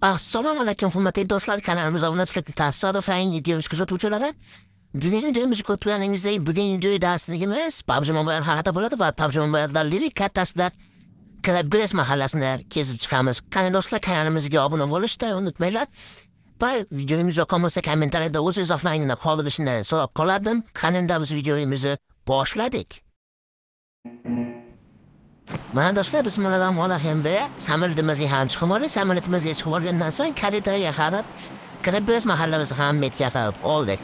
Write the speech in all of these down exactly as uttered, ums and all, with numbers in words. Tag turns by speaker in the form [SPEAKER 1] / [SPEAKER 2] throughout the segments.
[SPEAKER 1] Assalomu alaykum hurmatli do'stlar, kanalimizga obuna bo'lib tasodifan videomiz kuzatuvchilari. Bugungi videomizni ko'rganingizdek, bugungi video darsligimiz P U B G Mobile haqida bo'ladi va P U B G Mobile'da lirik kattasida Krabgres mahallasida kezib chiqamiz. Qani do'stlar, kanalimizga obuna bo'lishni unutmanglar. Va videomiz yoqqan bo'lsa kommentariyada o'z izohlaringni qoldirishni so'rab qoladim. Qanday biz videomizni boshladik. Mana do'stlar, bismillahirrohmanirrohim. Samolyotimizni ham chiqib oldik. Samolyotimizni chiqib olgandan so'ng karidaga qarab Krabgres mahallamizni ham metga qarab oldik.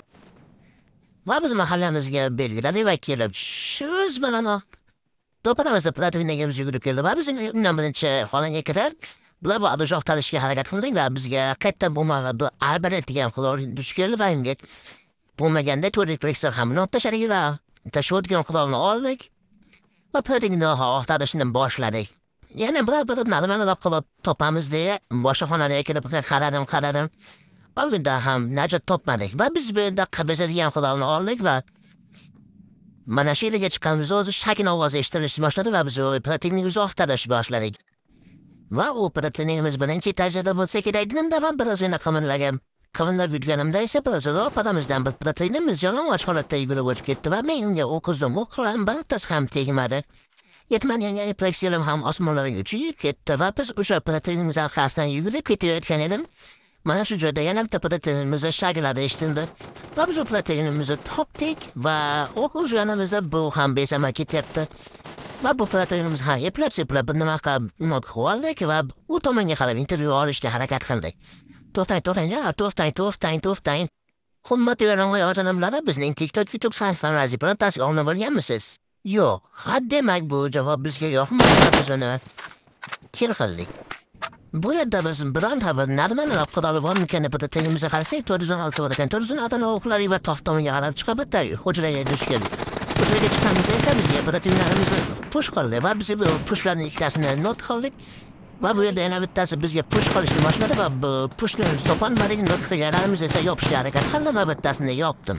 [SPEAKER 1] Va biz mahallamizga belgiladik va kelib shuz bilan to'plamizda platinaga yugurib keldi va biz undan birinchi xonaga kirib bular bu adoq talishga harakat qildik va bizga qayta bo'lmaganda albaret degan qilor duch keldi va unga bo'lmaganda to'rt refleksor ham tashladik va tashiyotgan qilorni oldik. Va platinani ortadashdan boshladik. Yana bir bir nimalarni qilib topamiz deya boshqa xonaga kirib qaradim, qaradim. Va bunda ham najot topmadik. Va biz bu yerda qabazadigan qilorni oldik va mana shu yerga chiqqanimiz o'zi shakin ovozi eshitilishni boshladi va biz platinani uzoq tadashib boshladik. Va u platinimiz birinchi etajda bo'lsa kerak dedim-da va biroz yana qimirlagan. Qimirlab yurganimda esa biroz ro'paramizdan bir platinimiz yalang'och holatda yugurib o'tib ketdi va men unga o'qizdim, o'qilam birtasi ham tegmadi. Yetmagan refleksiyalim ham osmonlarga uchib ketdi va biz o'sha platinimiz orqasidan yugurib ketayotgan edim. Mana shu joyda yana bitta platinimiz shagiladi eshitildi. Va biz o platinimizni topdik va o'qish yanimizda bu ham besama ketyapti. Va bu platinimiz ham eplab-seplab nima qilib oldik va u tomonga qarab intervyu olishga harakat qildik. To'xtang, to'xtang, to'xtang, to'xtang, to'xtang. Hurmatli onajonimlar, bizning TikTok YouTube sahifamizni bilan tasdiq olib bo'lganmisiz? Yo'q. Haddemak bu javob bizga yoqmadi, biz uni kil qildik. Bu yerda biz bironta bir narmani qilib bormikan deb tengimizga qarasak, to'rt yuz o'n olti bor ekan. to'rt yuz o'n olti o'qlari va to'xtamga qarab chiqib bitta hujraga duch keldik. Hujraga chiqqanimizda esa bizga platinlarimizni push qildi va biz bu pushlarning ikkitasini not qildik. Va bu yerda yana bittasi bizga push qilishni boshladi va bu pushni topolmadik, not qilganlarimiz esa yopishga harakat qildim va bittasini yopdim.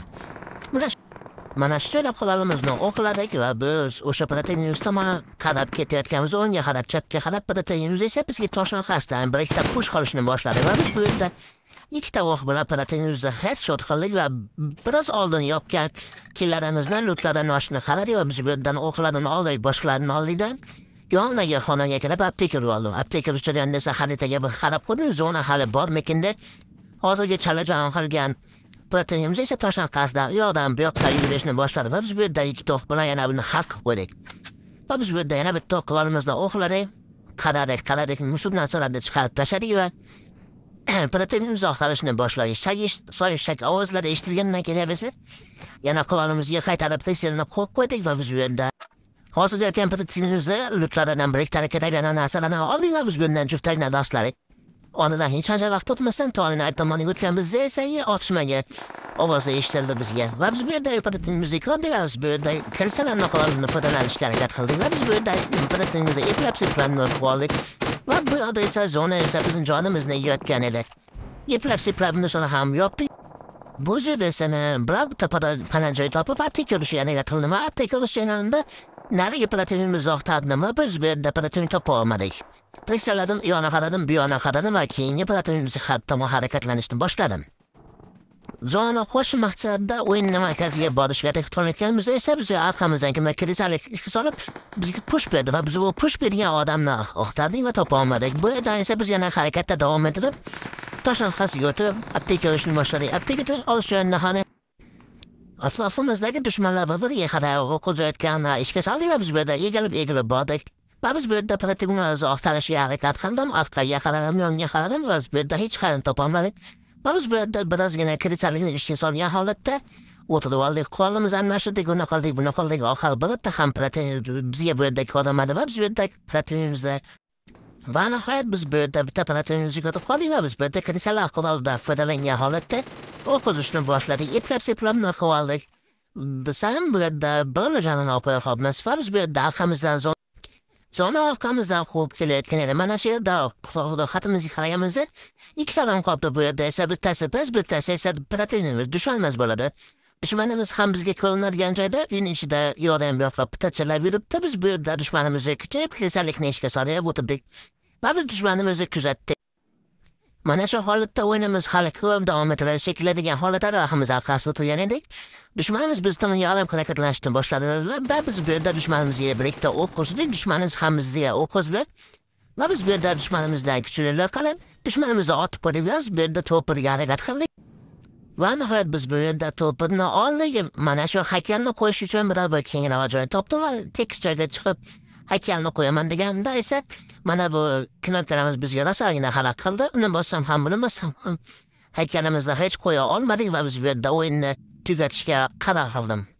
[SPEAKER 1] Mana shu joylab qilolimizni o'qiladik va biz o'sha platinimiz tomon qarab ketayotganimiz o'ngga qarab, chapga qarab platinimiz esa bizga toshon qasdan bir ikkita push qilishni boshladi va biz bu yerda ikkita o'q bilan platinimizni headshot qildik va biroz oldin yopgan killarimizdan lootlardan oshni qaradik va biz bu yerdan o'qlarni oldik, boshqalarini oldikdan yoniga xonaga kirib apteka oldim. Apteka uchirganda esa xaritaga bir qarab ko'rdim, zona hali bormikin deb hozirga chalajon qilgan platinimiz esa toshon qasdan u yoqdan bu yoqqa yugurishni boshladi va biz bu yerda ikki to'q bilan yana buni hal qilib qo'ydik. Va biz bu yerda yana bitta o'qlarimizni o'qladik, qaradik, qaradik, mushubdan so'radi chiqarib tashladik va platinimiz oqarishni boshladik. Shagish, soyishak ovozlari eshitilgandan keyin esa yana qilonimizga qaytarib tekstilni qo'yib qo'ydik va biz bu yerda hozirda ekan platinimizni lootlardan bir ikkita kerakli narsalarni oldik va biz bundan juftlikni dashladik. Ondan hech qancha vaqt o'tmasdan to'g'ri tomoniga o'tganimizda esa otishmaga ovozi eshitildi bizga. Va biz bu yerda platinimizni ko'rdik va biz bu yerda kirsalarni qilolni foydalanishga harakat qildik va biz bu yerda platinimizni eplab-seplanib oldik. Va bu yerda esa zona esa bizning jonimizni yeyotgan edi. Eplab-seplabni sonra ham yopdik. Bu yerda esa biror tapada pananjoy topib apteka olishga harakat qildim va apteka olish jarayonida nariga platinimiz oqtardimi, biz bu yerda platin topa olmadik. Teksaladim, u yoqqa qaradim, bu yoqqa qaradim va keyingi platinimizga tomon harakatlanishni boshladim. Zona qo'sh maqsadda o'yin markaziga borishga taklif qilayotganimizda esa biz orqamizdan kimlar kirizalik ishga solib bizga push berdi va biz bu push bergan odamni oqtardik va topa olmadik. Bu yerda esa biz yana harakatda davom etib toshon qasiga o'tib apteka olishni boshladik. Apteka olish joyini hali atrofimizdagi dushmanlar bir-biriga qarab qo'zayotgan ishga soldik va biz bu yerda egilib-egilib bordik. Va biz bu yerda platinimizni oqtarishga harakat qildim, orqaga qaradim, yonga qaradim va biz bu yerda hech qarini topolmadik. Va biz bu yerda birozgina kritsalikni ishga solgan holatda o'tirib oldik. Qo'limiz almashtirdik, uni qildik, buni qildik, oxiri birta ham platin bizga bu yerda ko'rinmadi va biz bu yerda platinimizni va nihoyat biz bu yerda bitta platinimizni ko'rib qoldik va biz bu yerda kritsalik quroldan foydalangan holatda o'q uzishni boshladik. Eplab-seplab qilib oldik. Desam bu yerda bir jonini olib qolibmiz va biz bu yerda orqamizdan zona orqamizdan quvib kelayotgan edi. Mana shu yerda xatimizga qaraganimizda ikkitadan qolibdi. Bu yerda esa bittasi biz, bittasi esa platinimiz dushmanimiz bo'ladi. Dushmanimiz ham bizga ko'rinadigan joyda uning ichida yordam yo'qlab pitachilab yuribdi. Biz bu yerda dushmanimizni kuchayib, kasallikni ishga solib o'tirdik. Va biz dushmanimizni kuzatdik. Mana shu holatda o'yinimiz hali ko'p davom etadi. Shekilladigan holatda rahimiz arkasida turgan edik. Dushmanimiz biz tomon yarim harakatlanishni boshladi va biz bu yerda dushmanimizga birlikda o'q uzdik. Dushmanimiz ham bizga o'q uzdi. Va biz bu yerda dushmanimizdan kuchlilar qilib, dushmanimizni otib qo'yamiz. Bu yerda to'pirga harakat qildik. Va nihoyat biz bu yerda to'pirni oldik. Mana shu hakamni qo'yish uchun biror bir kengroq joy topdim va tekis joyga chiqib haykalni qo'yaman deganda esa mana bu knopkalarimiz bizga rosagina xalaqit qildi. Uni bossam ham bilmasam ham haykalimizni hech qo'ya olmadik va biz bu yerda o'yinni tugatishga qaror qildim.